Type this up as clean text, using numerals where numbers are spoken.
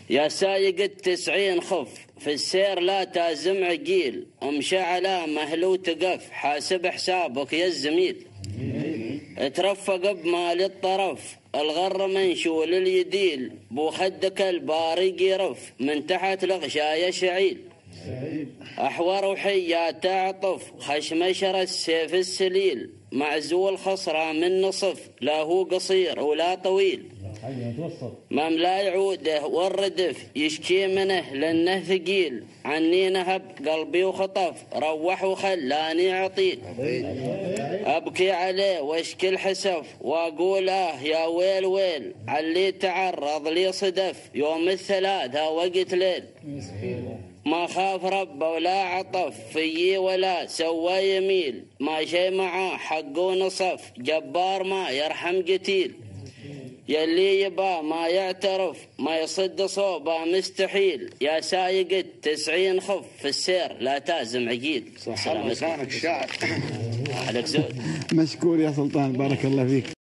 يا سايق ال90 خف في السير لا تازم عقيل، امشى على مهل وتقف حاسب حسابك يا الزميل. اترفق بمال الطرف الغر منشول اليديل، بو خدك البارق يرف من تحت الغشاية شعيل. احور وحيات تعطف خشمشر السيف السليل، معزول خصرة من نصف لا هو قصير ولا طويل. مملا يعوده والردف يشكي منه لانه ثقيل، عني نهب قلبي وخطف روح وخلاني عطيل. ابكي عليه واشكي الحسف واقول يا ويل ويل، علي تعرض لي صدف يوم الثلاثة وقت ليل. ما خاف رب ولا عطف فيي ولا سوى يميل، ما شي معاه حق ونصف جبار ما يرحم قتيل. يلي يبا ما يعترف ما يصد صوبه مستحيل، يا سايق ال90 خف في السير لا تازم عقيل. لسانك الشاعر. عليك زود. مشكور يا سلطان، بارك الله فيك.